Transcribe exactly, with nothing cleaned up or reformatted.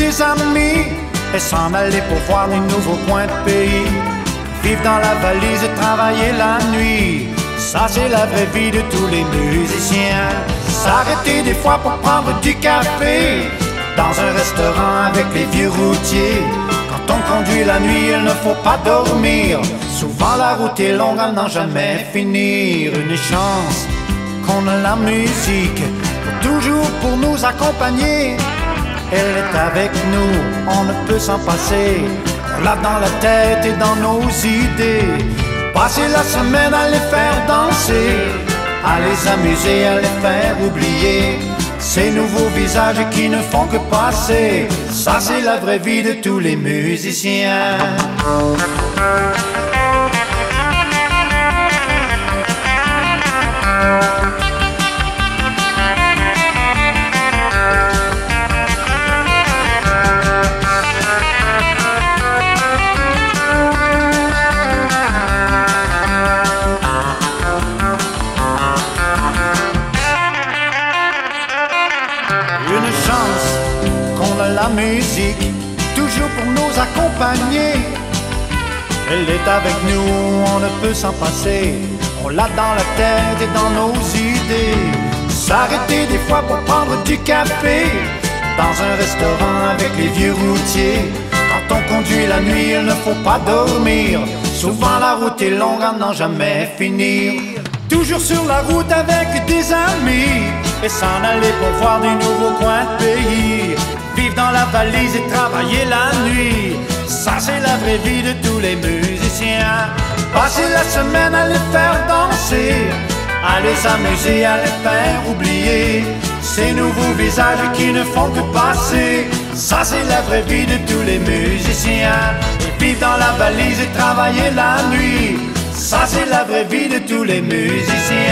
des amis et s'en aller pour voir de nouveaux coins de pays. Vivre dans la valise et travailler la nuit, ça c'est la vraie vie de tous les musiciens. S'arrêter des fois pour prendre du café dans un restaurant avec les vieux routiers. Quand on conduit la nuit, il ne faut pas dormir. Souvent la route est longue à n'en jamais finir. Une chance qu'on a la musique pour toujours pour nous accompagner. Elle est avec nous, on ne peut s'en passer. On l'a dans la tête et dans nos idées. Passer la semaine à les faire danser, à les amuser, à les faire oublier ces nouveaux visages qui ne font que passer. Ça c'est la vraie vie de tous les musiciens. Une chance qu'on a la musique, toujours pour nous accompagner. Elle est avec nous, on ne peut s'en passer. On l'a dans la tête et dans nos idées. S'arrêter des fois pour prendre du café dans un restaurant avec les vieux routiers. Quand on conduit la nuit, il ne faut pas dormir. Souvent la route est longue à n'en jamais finir. Toujours sur la route avec des amis et s'en aller pour voir des nouveaux coins de pays. Vivre dans la valise et travailler la nuit, ça c'est la vraie vie de tous les musiciens. Passer la semaine à les faire danser, à les amuser, à les faire oublier ces nouveaux visages qui ne font que passer. Ça c'est la vraie vie de tous les musiciens. Et vivre dans la valise et travailler la nuit, ça c'est la vraie vie de tous les musiciens.